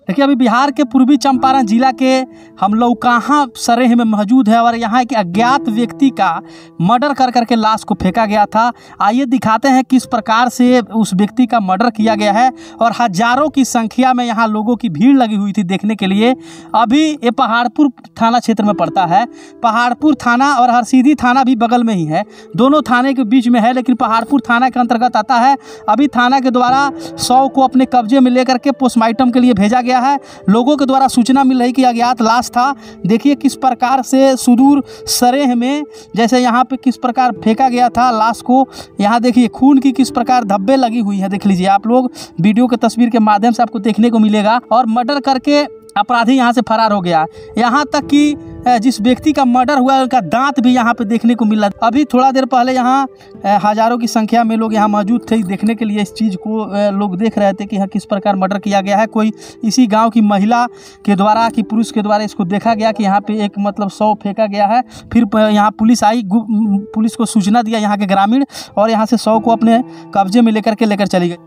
देखिए अभी बिहार के पूर्वी चंपारण जिला के हम लोग कहाँ सरेह में मौजूद है और यहाँ एक अज्ञात व्यक्ति का मर्डर कर करके लाश को फेंका गया था। आइए दिखाते हैं किस प्रकार से उस व्यक्ति का मर्डर किया गया है और हजारों की संख्या में यहाँ लोगों की भीड़ लगी हुई थी देखने के लिए। अभी ये पहाड़पुर थाना क्षेत्र में पड़ता है। पहाड़पुर थाना और हरसिद्धि थाना भी बगल में ही है, दोनों थाने के बीच में है, लेकिन पहाड़पुर थाना के अंतर्गत आता है। अभी थाना के द्वारा 100 को अपने कब्जे में लेकर के पोस्टमार्टम के लिए भेजा गया है। लोगों के द्वारा सूचना मिल रही कि अज्ञात लाश था। देखिए किस प्रकार से सुदूर सरेह में जैसे यहाँ पे किस प्रकार फेंका गया था लाश को। यहाँ देखिए खून की किस प्रकार धब्बे लगी हुई है, देख लीजिए आप लोग, वीडियो के तस्वीर के माध्यम से आपको देखने को मिलेगा। और मर्डर करके अपराधी यहाँ से फरार हो गया। यहाँ तक कि जिस व्यक्ति का मर्डर हुआ उनका दांत भी यहाँ पे देखने को मिला। अभी थोड़ा देर पहले यहाँ हजारों की संख्या में लोग यहाँ मौजूद थे देखने के लिए। इस चीज़ को लोग देख रहे थे कि यहाँ किस प्रकार मर्डर किया गया है। कोई इसी गांव की महिला के द्वारा कि पुरुष के द्वारा इसको देखा गया कि यहाँ पे एक मतलब 100 फेंका गया है। फिर यहाँ पुलिस आई, पुलिस को सूचना दिया यहाँ के ग्रामीण, और यहाँ से 100 को अपने कब्जे में लेकर चली गई।